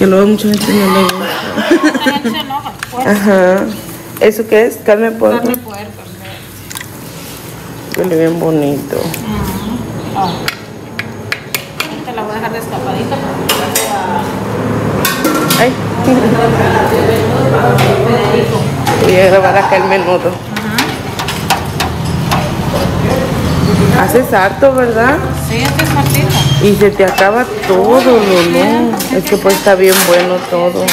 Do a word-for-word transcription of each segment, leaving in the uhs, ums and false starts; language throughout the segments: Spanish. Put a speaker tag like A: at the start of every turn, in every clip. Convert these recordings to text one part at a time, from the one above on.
A: Que luego mucha gente no le gusta.
B: Mucha gente se enoja.
A: Ajá. ¿Eso qué es? Carne de puerco.
B: Carne de puerco.
A: Huele bien bonito.
B: Uh-huh. Oh. Te la voy a dejar destapadita porque
A: Ay. Voy a grabar acá el menudo.
B: Uh-huh.
A: Haces harto, ¿verdad?
B: Sí, este es hartito.
A: Y se te acaba todo, ¿no? Es que pues está bien bueno todo.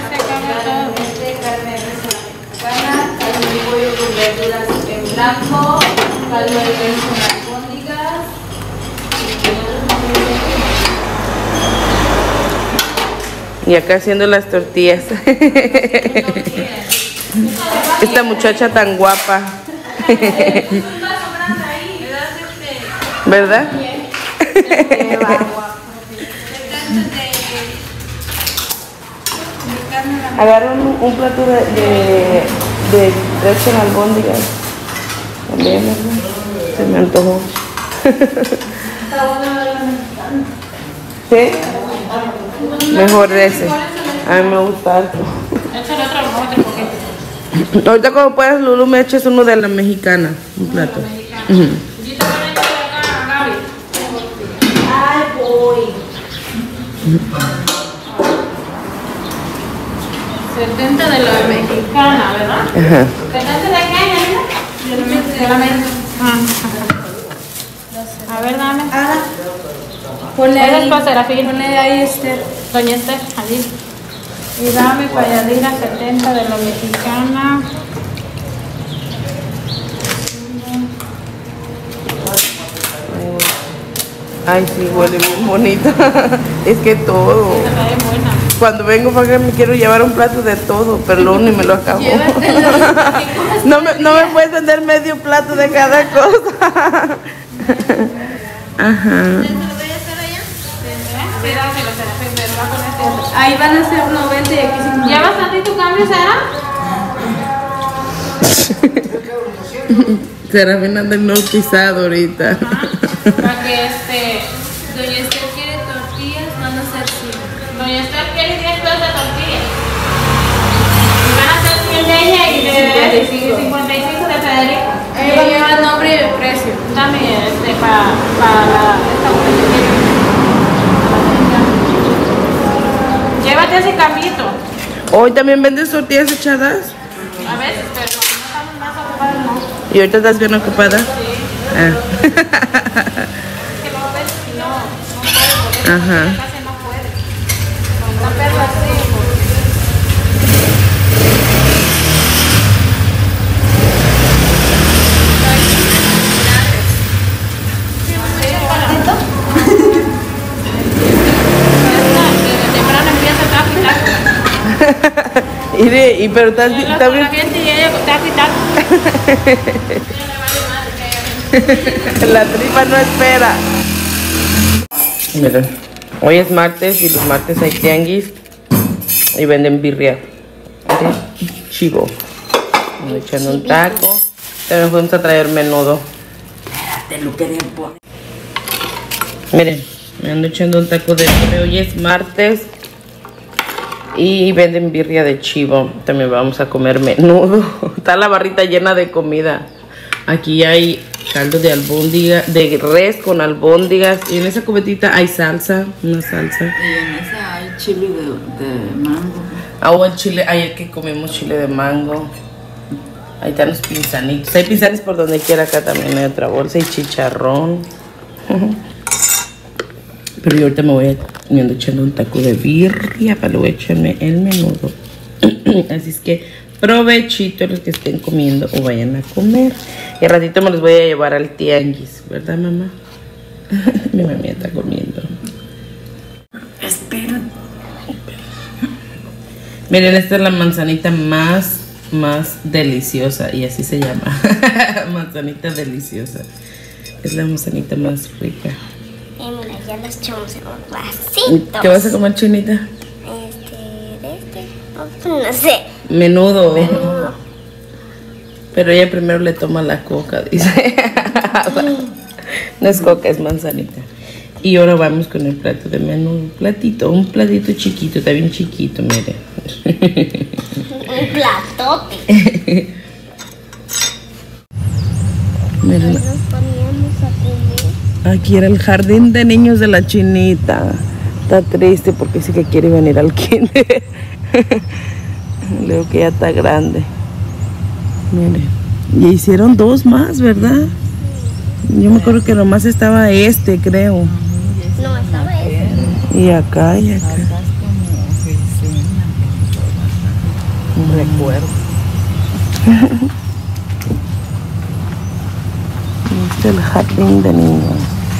C: Blanco, caldo de res con albóndigas.
A: Y acá haciendo las tortillas. Esta muchacha tan guapa. ¿Verdad? Agarran un, un plato de, de, de res con albóndigas. También, ¿verdad? Se me antojó. ¿Sí? Mejor de ese. A mí me gusta harto.
B: Échale otro, otro poquito.
A: Ahorita como puedas, Lulu, me eches uno de la mexicana. Un plato. Uh-huh.
C: Ay, voy.
B: setenta de la mexicana, ¿verdad?
A: Ajá.
B: ¿setenta de qué, Yanina? De la mexicana. A ver, dame.
C: Ah, ponle
B: Ahí
C: ahí.
B: después será fin.
C: Ponle ahí, Esther.
B: Doña Esther, allí. Y dame payadina setenta de la mexicana.
A: Ay, sí, huele bien bonito. Es que todo.
B: Está bien buena.
A: Cuando vengo para acá me quiero llevar un plato de todo, pero luego ni me lo acabo. No me, no me puedes vender medio plato de cada cosa. Ajá.
C: Ahí van a ser noventa y aquí cincuenta.
B: ¿Llevas a ti tu cambio, Sara?
A: Serafín anda hipnotizado ahorita.
B: Para que este.
C: Doña Esther quiere tortillas, van a ser cien.
B: Doña Esther quiere diez pesos de tortilla. Y van a ser cien de ella y de cincuenta y cinco de Federico.
C: Ella lleva el nombre y el precio.
B: Dame este para pa la. Esta botella. Llévate ese cambito.
A: ¿Hoy también vendes tortillas echadas?
B: A veces, pero no estamos más ocupados, no.
A: ¿Y ahorita estás bien ocupada?
B: Sí.
A: Ah.
B: Que luego ves si no, no puedes, porque
A: Ajá.
B: casi no puedes. Con una perla así,
A: y, de, y pero estás bien.
B: la gente y ella está quitando.
A: La tripa no espera. Miren, hoy es martes y los martes hay tianguis y venden birria de chivo. Vamos echando un taco. También fuimos a traer menudo.
D: Espérate, lo quería poner.
A: Miren, me ando echando un taco de birria. Hoy es martes y venden birria de chivo. También vamos a comer menudo. Está la barrita llena de comida. Aquí hay caldo de albóndiga, de res con albóndigas. Y en esa cubetita hay salsa, una salsa.
D: Y en esa hay chile de, de mango.
A: Ah, o el chile, ayer que comimos chile de mango. Ahí están los pinzanitos. Hay pinzanes por donde quiera. Acá también hay otra bolsa y chicharrón. Pero yo ahorita me voy a, me ando echando un taco de birria para luego echarme el menudo. Así es que provechito los que estén comiendo o vayan a comer. Y al ratito me los voy a llevar al tianguis, ¿verdad, mamá? Mi mamá está comiendo.
D: Espera.
A: Miren, esta es la manzanita más, más deliciosa. Y así se llama. Manzanita deliciosa. Es la manzanita más rica.
E: Y mira, ya los echamos en un vasito.
A: ¿Qué vas a comer, Chinita?
E: Este, de este. No sé.
A: Menudo.
E: Menudo.
A: Pero ella primero le toma la coca, dice. No es coca, es manzanita. Y ahora vamos con el plato de menú. Un platito, un platito chiquito, está bien chiquito, mire.
E: Un platote.
A: Miren,
E: Nos poníamos a comer.
A: aquí era el jardín de niños de la Chinita. Está triste porque sí que quiere venir al kinder. Leo que ya está grande. Miren. Y hicieron dos más, ¿verdad? Yo me acuerdo que nomás estaba este, creo.
E: No, estaba ese.
A: Y acá y acá.
D: Un recuerdo.
A: Este es el jardín de niños.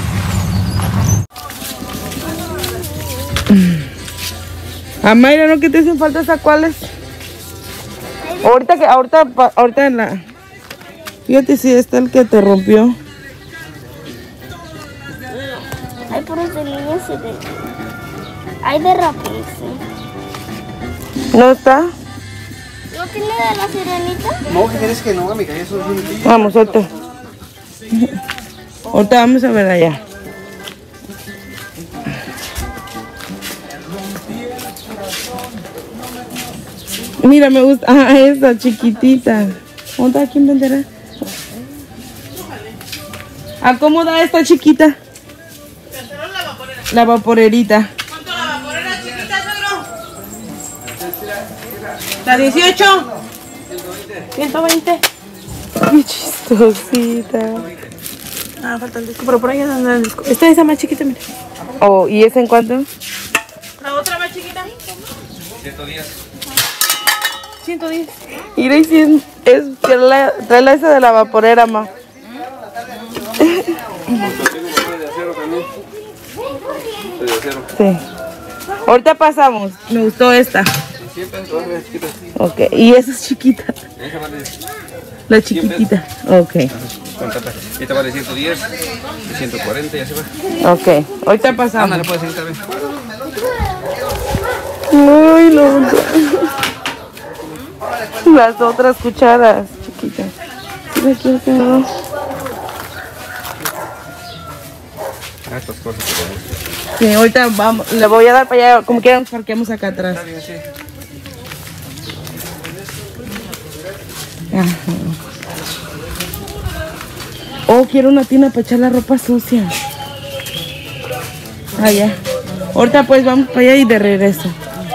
A: A Mayra, ¿no que te hacen falta esas cuáles? Ahorita que, ahorita, pa- ahorita en la... Fíjate si está el que te rompió.
E: Hay puros de niños y de... Hay de Rapunzel.
A: ¿No está?
E: ¿No tiene de la sirenita?
F: No, ¿qué quieres que no, amiga? Eso es un...
A: Vamos, ahorita. Ahorita vamos a ver allá. Mira, me gusta. Ah, esa chiquitita. ¿Dónde está? ¿Quién venderá? Acomoda esta chiquita. La vaporerita.
B: ¿Cuánto la vaporera chiquita, suegro?
A: ¿La dieciocho? ciento veinte. Qué chistosita.
B: Ah, falta el disco, pero por ahí anda el disco. Esta es esa más chiquita, mira.
A: Oh, ¿y esa en cuánto?
B: La otra más chiquita.
F: ciento diez.
B: ciento diez.
A: Mira, y si es, es que la, trae la esa de la vaporera, ma. Sí. Ahorita pasamos. Me gustó esta. Ok. Y esa es chiquita. La chiquitita. Ok.
F: Esta vale ciento diez, ciento cuarenta, ya se va.
A: Ok. Ahorita pasamos.
F: Ándale, puedes seguir también.
A: Ay, no. Las otras cucharas chiquitas. Mira, aquí está, ¿no?
F: Ah, estas cosas que tenemos.
A: Sí, ahorita vamos. Le voy a dar para allá. Como quieran, parqueamos acá atrás.
F: Está bien, sí.
A: Ajá. Oh, quiero una tina para echar la ropa sucia. Allá. Ahorita pues vamos para allá y de regreso.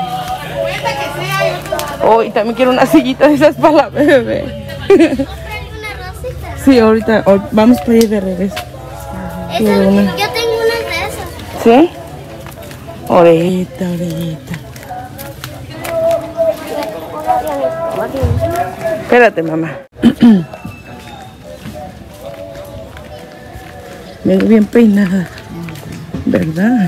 A: Oh, y también quiero una sillita de esas para la bebé.
E: ¿Trae una rosita?
A: Sí, ahorita oh, vamos para allá y de regreso.
E: Esa,
A: Quiero una.
E: yo tengo una de esas.
A: ¿Sí? Orejita, orejita. Espérate, mamá. Vengo bien peinada, ¿verdad?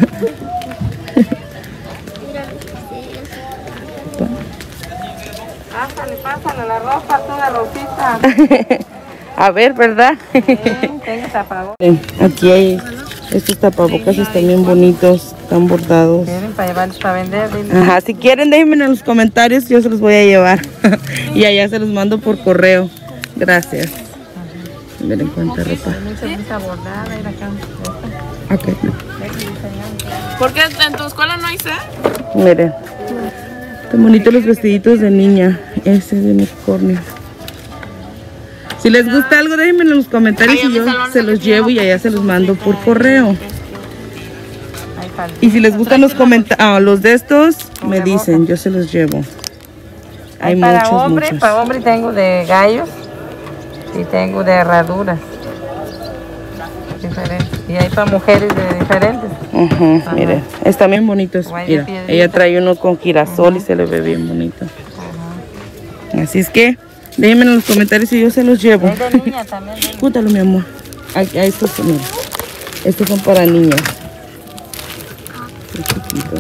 B: Pásale, pásale la ropa, toda rosita.
A: A ver, ¿verdad?
B: Tengo tapabocas.
A: Aquí hay estos tapabocas, están bien bonitos, están bordados.
B: Quieren para llevarlos para vender, dile.
A: Ajá, si quieren déjenme en los comentarios, yo se los voy a llevar. Y allá se los mando por correo. Gracias. Miren cuánta ropa.
B: Mucha blusa bordada y la cama.
A: Ok.
B: ¿Por qué en tu escuela no hay sed?
A: Miren. Están bonitos los vestiditos de niña. Ese de unicornio. Si les gusta algo, déjenme en los comentarios y yo se los llevo y allá se los mando por correo. Y si les gustan los comentarios, los de estos, me dicen, yo se los llevo. Hay
B: para
A: muchos,
B: hombre,
A: muchos.
B: para hombre tengo de gallos y tengo de herraduras diferentes. Y hay para mujeres de diferentes.
A: Ujú, miren, están bien bonitos.
B: Guay de
A: Mira,
B: piedrita.
A: ella trae uno con girasol y se le ve bien bonito. Así es que déjenme en los comentarios y yo se los llevo.
B: Es de niña también. de-
A: Pútalo, mi amor. A, a estos, mira. Estos son para niñas. Qué chiquitos.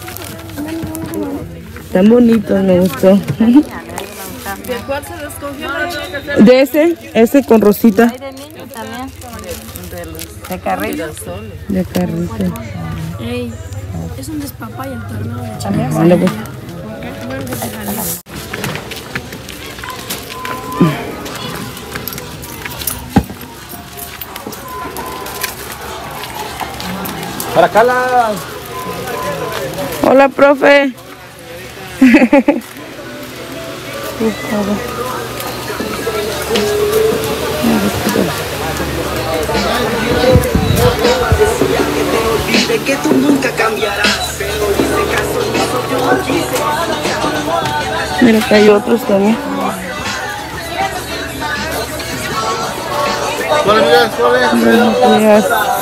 A: Están bonitos, me gustó.
C: ¿De cuál se les escogió?
A: De ese, ese con rosita.
B: Hay de niños también. De carrito.
A: De carrito.
C: Ey, es un despapaya el torneo de
B: También.
A: Vale, pues.
F: Para acá la...
A: Hola, profe.
G: Que tú nunca cambiarás, pero hice caso y eso yo no quise.
A: Mira que hay otros también. Buenos días.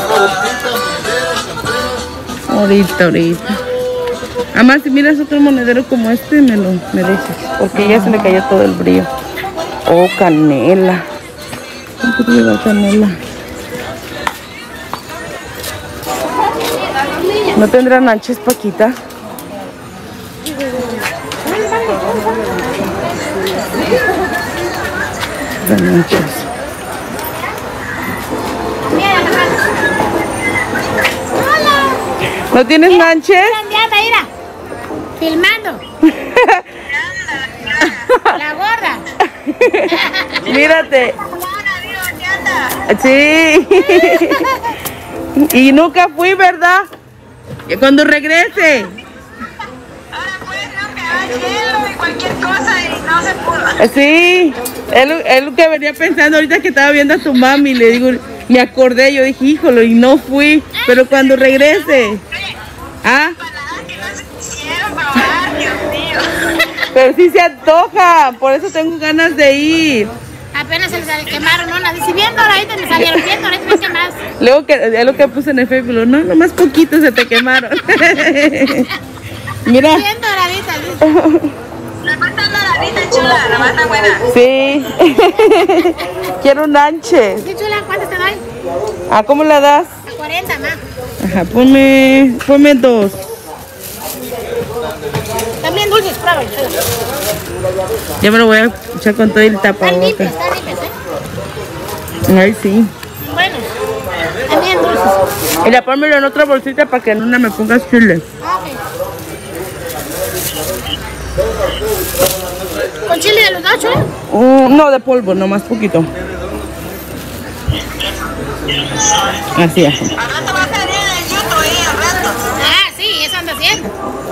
A: Ahorita, ahorita. Además, si miras otro monedero como este, me lo me dices. Porque ya se le cayó todo el brillo. Oh, canela. ¿Cuánto lleva canela? ¿No tendrán nanches, Paquita? De nanches. ¿No tienes nanches?
B: Anda, mira. Filmando. La gorda.
A: Mírate. Sí. Y nunca fui, ¿verdad? Y cuando regrese.
H: Ahora pues no que hay hielo y cualquier cosa y no se pudo.
A: Sí. Es lo, es lo que venía pensando ahorita que estaba viendo a tu mami. Le digo, me acordé, yo dije, híjole, y no fui. Pero cuando regrese. ¿Ah?
H: Empanadas que no se quisieron probar, Dios mío.
A: Pero sí se antoja, por eso tengo ganas de ir.
B: Apenas se les quemaron unas. Dice, bien doraditas me salieron, bien doraditas me quemadas.
A: Luego que es lo que puse en el Facebook, no, nomás poquito se te quemaron. Mira.
B: Bien doraditas, dice.
H: La más tan doradita, chula, la más tan buena.
A: Sí. Quiero un anche.
B: Sí, chula, ¿cuántas te doy?
A: ¿Ah, cómo la das?
B: A cuarenta, ma.
A: Ajá, ponme, ponme dos.
B: También dulces, pruébalo, chula.
A: Ya me lo voy a echar con todo el
B: Están limpias,
A: tapabocas.
B: están limpias, ¿eh?
A: Ay, sí.
B: Bueno, también dulces.
A: Y la pónmelo en otra bolsita para que en una me pongas chile.
B: Ok. ¿Con chile de los dos, chula?
A: Mm, no, de polvo, nomás poquito. Así, así.
H: Al rato va a salir en el YouTube ahí, al rato.
B: Ah, sí, eso anda haciendo.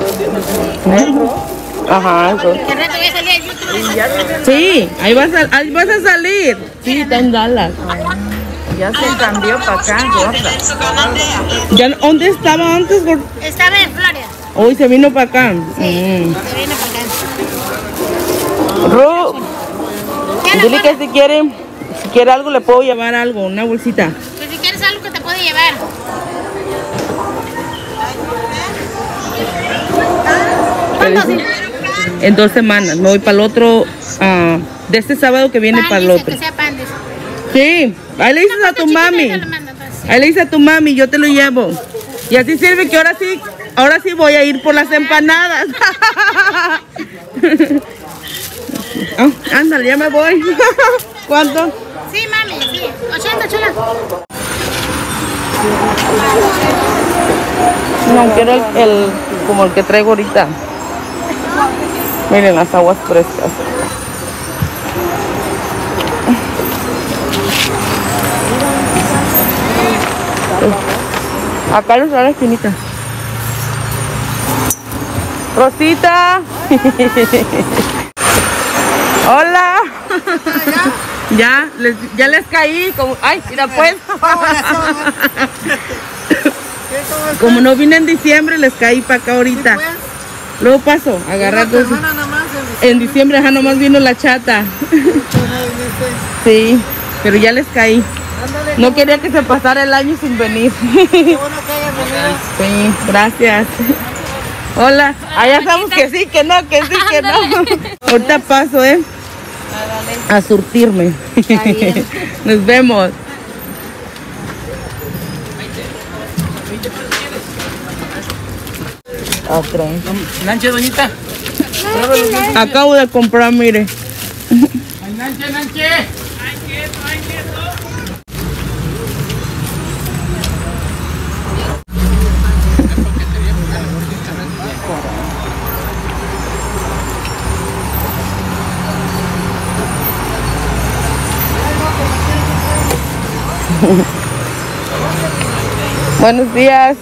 A: Ajá, eso.
B: Que al rato voy a salir en YouTube.
A: Sí, ahí vas a, ahí vas a salir. Sí, está en Dallas.
D: Ya se cambió para acá, gorda.
H: En su canal de ella.
A: ¿Ya, ¿Dónde estaba antes? Gor-
B: Estaba en Florida.
A: Hoy se vino para acá. Mm.
B: Se viene para acá.
A: Ru,
B: Ya la
A: dile que
B: gorda,
A: si quiere, si quiere algo le puedo llevar algo, una bolsita.
B: que si quieres algo que te puede llevar. ¿Cuándo?
A: Pero dice, en dos semanas, me voy para el otro, ah, de este sábado que viene
B: Pan,
A: para el
B: dice
A: otro.
B: que sea pan, dice.
A: Sí, ahí le dices a tu
B: Chiquito,
A: mami.
B: yo te lo mando, entonces.
A: Ahí le dices a tu mami, yo te lo llevo. Y así sirve que ahora sí, ahora sí voy a ir por las empanadas. Oh, ándale, ya me voy. ¿Cuánto?
B: Sí, mami, sí. ochenta, chula.
A: No, quiero el, el- como el que traigo ahorita. Miren las aguas frescas. Acá los a la esquinita. Rosita. Hola. Ya, les, ya les caí. Como, ay, mira pues. Como no vine en diciembre, les caí para acá ahorita. Luego paso, a agarrar dos. En diciembre, ajá, nomás vino la chata. Sí, pero ya les caí. No quería que se pasara el año sin venir. Sí, gracias. Hola, allá sabemos que sí, que no, que sí, que no. Ahorita paso, ¿eh? A surtirme. Nos vemos.
D: Nanche, doñita.
A: Acabo de comprar, mire.
D: Nanche, nanche.
A: Buenos días.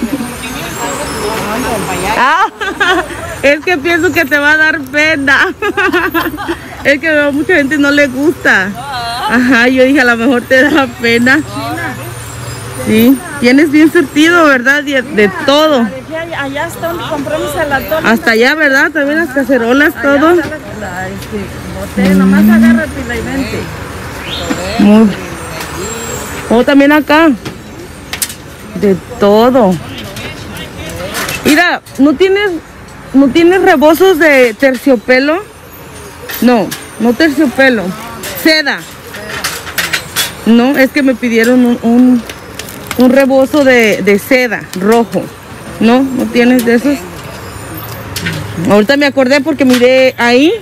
A: Ah, es que pienso que te va a dar pena. Es que a mucha gente no le gusta. Ajá, yo dije a lo mejor te da pena. Sí, tienes bien surtido, ¿verdad? De, de todo.
D: Allá está donde compramos el atole.
A: Hasta allá, ¿verdad? También las cacerolas, todo.
D: Allá está la, la, este, bote, nomás agarra pila y vente.
A: Muy. Oh, también acá. De todo. Mira, ¿no tienes, no tienes rebozos de terciopelo? No, no terciopelo. Seda. No, es que me pidieron un, un, un rebozo de, de seda rojo. ¿No? ¿No tienes de esos? Ahorita me acordé porque miré ahí.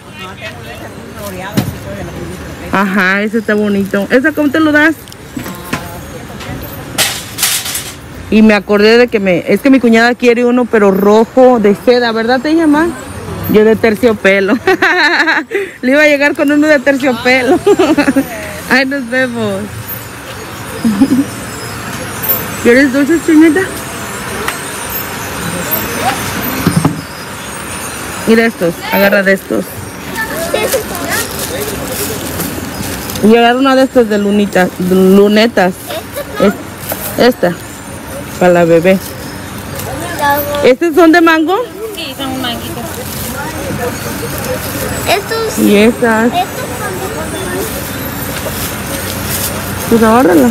A: Ajá, ese está bonito. ¿Esa cómo te lo das? Y me acordé de que me... Es que mi cuñada quiere uno, pero rojo de seda, ¿verdad te llama? Yo de terciopelo. Le iba a llegar con uno de terciopelo. Ay, nos vemos. ¿Quieres dulces, chinita? Mira estos, agarra de estos. Y agarra una de estas de lunitas, de lunetas. Es- Esta, para la bebé. ¿Estos son de mango?
B: Sí, son un manguito.
E: Estos,
A: Y estas,
E: estos
A: pues agárrala.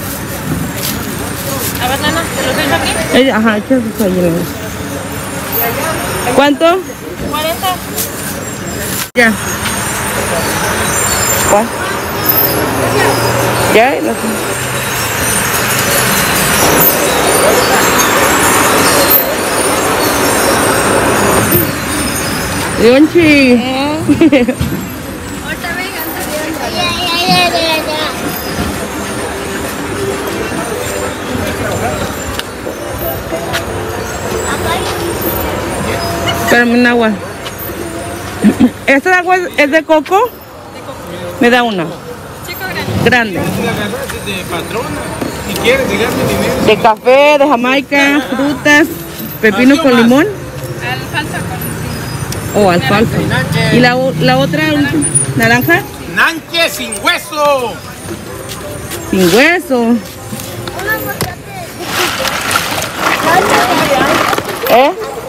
B: A ver, nana, ¿te los dejo aquí?
A: Eh, Ajá, échalos ahí en la- ¿Cuánto?
B: cuarenta.
A: Ya. ¿Cuál? Ya, no sé. Leonchi.
E: Ahorita vengan. Ya, ya, ya, ya, ya.
A: Espérame un agua. ¿Esta agua es de coco? Me da una. Grande.
F: De patrona. Si quieres, llegarme dinero.
A: De café, de Jamaica, frutas, pepino con limón
B: Alfalfa con...
A: o alfalfa. ¿Y la, o- la otra última? ¿Naranja?
F: ¡Nanche sin hueso!
A: Sin hueso. ¿Eh?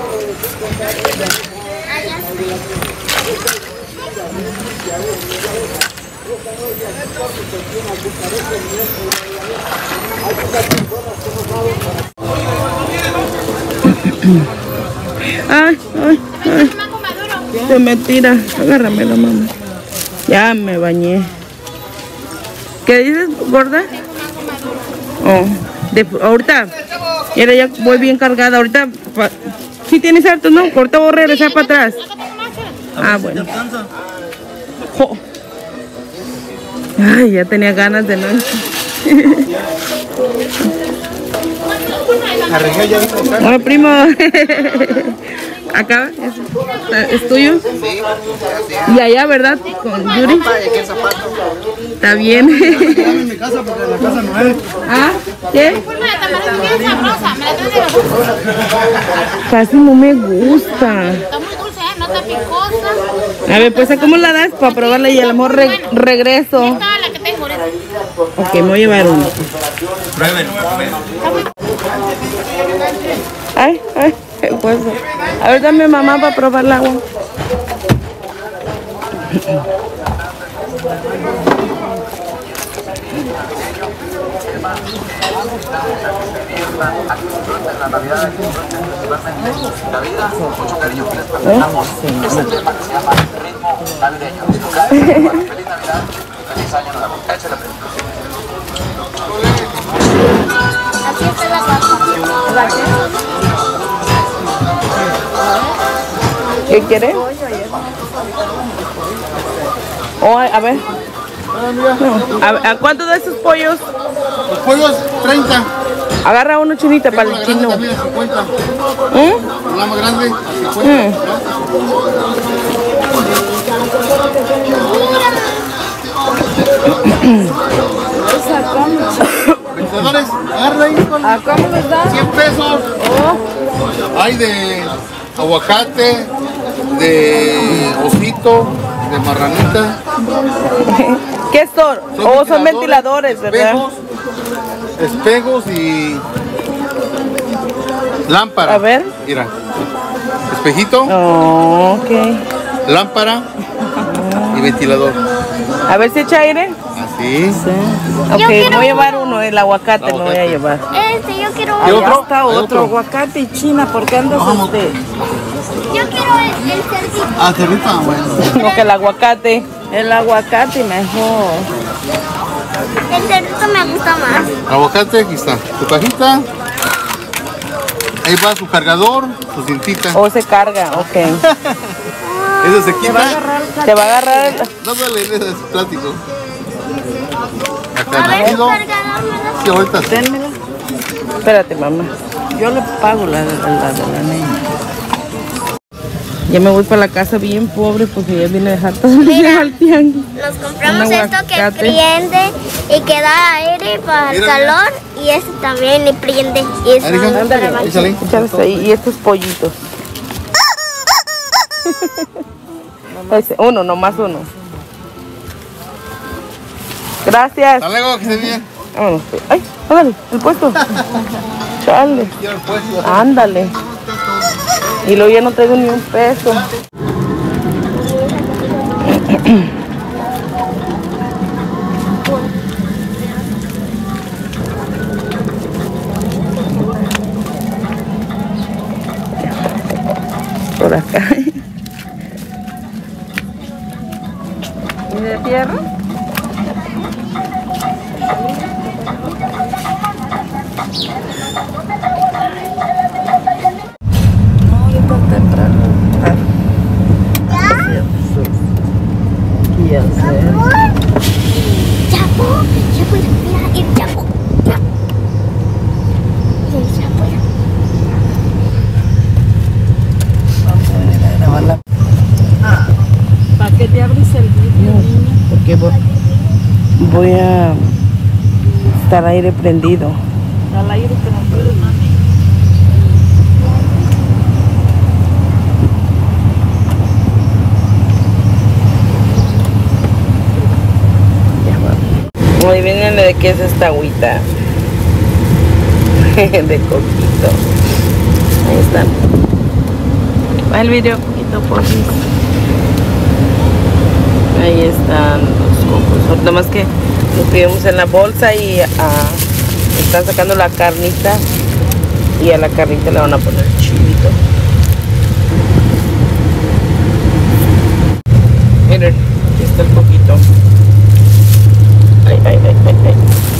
A: Ay, ay, ay.
B: mango maduro.
A: Se me tira. Agárramelo, mamá. Ya me bañé. ¿Qué dices, gorda? Oh, de, ahorita. Mira, ya voy bien cargada. Ahorita. Pa, sí tienes harto, ¿no? Ahorita voy a regresar para atrás. Ah, bueno. Jo. Ay, ya tenía ganas de noche.
F: Arreglé ya ahorita.
A: Hola, primo. Acá, es, es tuyo. Y allá, ¿verdad? Con Yuri. Está bien.
F: en mi casa porque la casa no es.
A: ¿Ah? ¿Qué?
B: Una de tamarindo bien sabrosa. Me la traes de la bolsa.
A: Casi no me gusta.
B: Está muy dulce, ¿eh? No está picosa.
A: A ver, pues, ¿cómo la das para probarla y a lo mejor re- regreso?
B: Esta es la que tengo ahorita.
A: Ok, me voy a llevar uno.
F: Prueben.
A: Ay, ay, pues. A ver, dame mamá para probar el agua.
E: Aquí está la papa.
A: ¿Qué quiere? Oh, a ver. No. A, ¿A cuánto de esos pollos?
F: Los pollos, treinta.
A: Agarra uno, chinita, para el chino.
F: También a cincuenta.
A: ¿Mm?
F: La más grande, a cincuenta. Vendedores, agarra ahí con
D: ¿A cómo les da?
I: cien pesos. Hay de aguacate, de osito, de marranita.
A: ¿Qué son?
I: Son
A: Oh, son ventiladores, ¿verdad?
I: espejos, espejos y lámpara.
A: A ver.
I: Mira, espejito,
A: Oh, ok.
I: lámpara y ventilador.
A: A ver si echa aire.
I: Así.
A: Ok,
E: Yo quiero
A: voy a llevar uno, el aguacate, me voy a
I: Aguacate.
A: llevar.
E: Este, yo quiero
I: ¿Y
E: uno.
I: otro?
D: Está
I: ¿Hay
D: otro,
I: otro?
D: aguacate y china, ¿por qué andas
I: Vamos.
D: este?
E: Yo quiero el, el cerdito.
I: Ah, cerrita, bueno.
A: No, que el aguacate.
D: El aguacate mejor.
E: El cerdito me gusta más.
I: Aguacate, aquí está. Tu cajita. Ahí va su cargador, su cintita.
A: O se carga, ok.
I: Eso se quita.
A: Te va a agarrar el...
I: No duele, ese es plástico. Acá
E: A ver, su
I: rápido.
E: cargador me da.
I: Sí, ahorita sí.
D: Dénmela.
A: Espérate, mamá.
D: Yo le pago la, la, la de la niña.
A: Ya me voy para la casa bien pobre porque ya vine a dejar todo el día al tianguis.
E: Nos compramos
A: Un
E: esto que
A: aguacate.
E: prende y que da aire para el
I: Mira,
E: calor y este también y prende y eso
I: Ahí, hija,
E: para bañar.
I: échale.
A: Échales ahí. Y estos pollitos. Ese, uno, nomás uno. Gracias.
I: Hasta luego, que se bien.
A: Vámonos. Ay, ándale, el puesto. Chale.
I: Quiero el puesto.
A: Ándale. Y luego ya no tengo ni un peso. Por acá.
D: ¿Y de fierro? No, yo tan temprano.
E: ¿Ya? Chapo, Chapo, mira, ir Chapo. Ya. Sí, Chapo, ya.
D: ¿Para qué te abres el vidrio, niña?
A: Porque voy, voy a estar aire prendido.
D: Al aire que no puede, mami.
A: Muy bien, ¿de qué es esta agüita? De coquito. Ahí están. Va el video poquito por mí. Ahí están los cocos. Nada más que los pedimos en la bolsa y ah, están sacando la carnita. Y a la carnita le van a poner chilito. Miren, aquí está el coquito. Ay, ay, ay, ay, ay.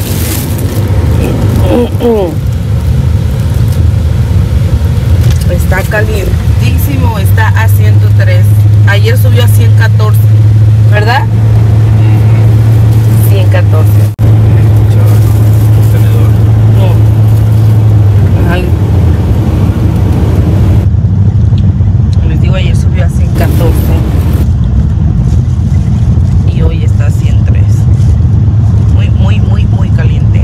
A: Está calientísimo, está a ciento tres. Ayer subió a ciento catorce, ¿verdad? ciento catorce. No. Ajá. Les digo, ayer subió a ciento catorce. Y hoy está a ciento tres. Muy, muy, muy, muy caliente.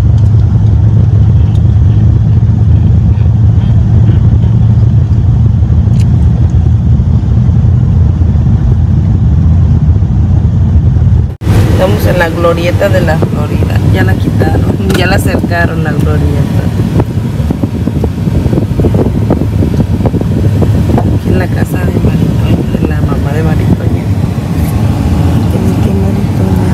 A: Estamos en la glorieta de la Florida. Ya la quitaron, ya la acercaron la glorieta. Aquí en la casa de Maritoña, de la mamá de Maritoña. Qué Maritoña.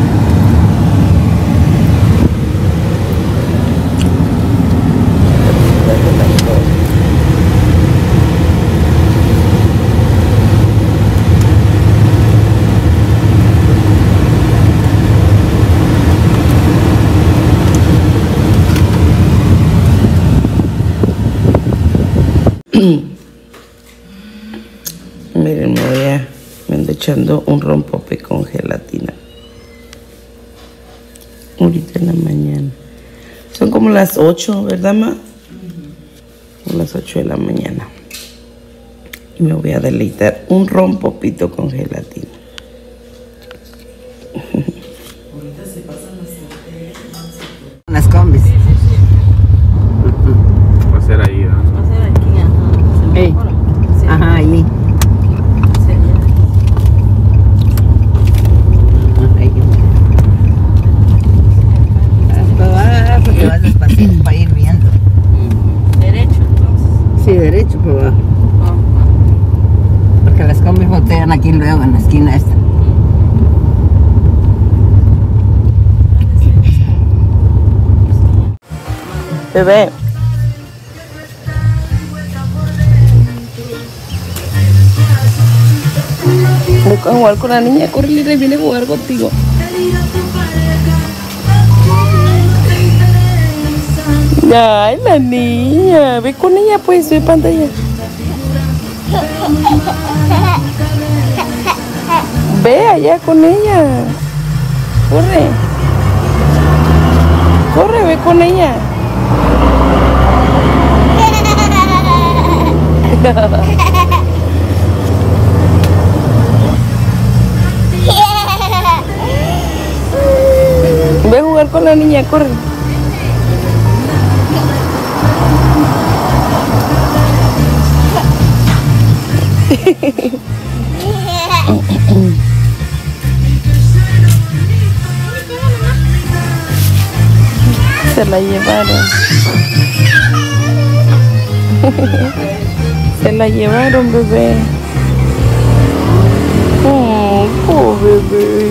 A: Miren, me voy a, me ando echando un rompope con gelatina. Ahorita en la mañana. Son como las ocho, ¿verdad, ma? Son las ocho de la mañana. Y me voy a deleitar un rompopito con gelatina.
J: Las combis.
D: Ey. Ajá, ahí. Porque vas despacito para ir viendo.
A: Derecho, entonces.
D: Sí, derecho para abajo. Porque las combis botean aquí luego en la esquina esta.
A: Bebé. Voy a jugar con la niña, corre y viene a jugar contigo. Ay, la niña, ve con ella pues, ve pantalla. Ve allá con ella. Corre. Corre, ve con ella. Ve a jugar con la niña, corre. Se la llevaron. Se la llevaron, bebé. Oh, oh, bebé.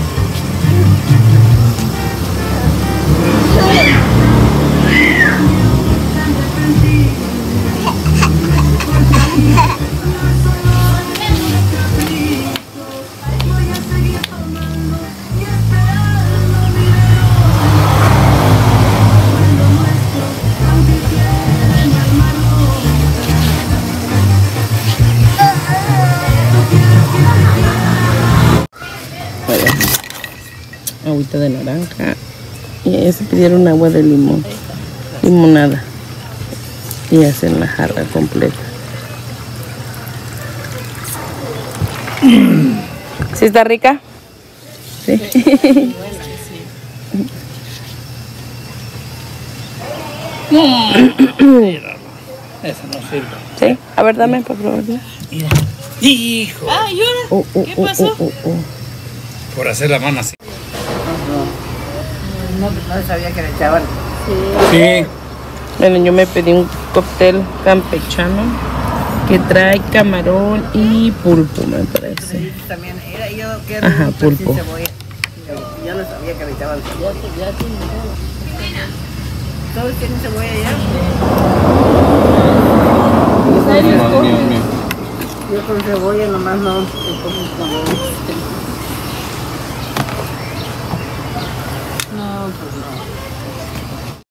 A: Agüita de naranja y ellos se pidieron agua de limón, limonada y hacen la jarra completa. ¿Sí está rica? Sí.
J: Eso no sirve.
A: Sí, a ver, dame para probarla.
J: Mira. Hijo.
B: Ay, ¿y ahora?
A: Oh, oh,
B: ¿Qué
A: oh,
B: pasó?
A: oh, oh, oh.
J: Por hacer la mano así.
D: No, no sabía que le echaban.
J: Sí.
A: Bueno, yo me pedí un cóctel campechano que trae camarón y pulpo, me parece.
D: También era yo quiero
A: Ajá,
D: un
A: pulpo.
D: sin cebolla. Yo no sabía que le echaban cebolla. Ya, ya tienen todo. ¿Todos tienen cebolla ya? Yo con cebolla nomás no. Yo como con cebolla. No, pues no.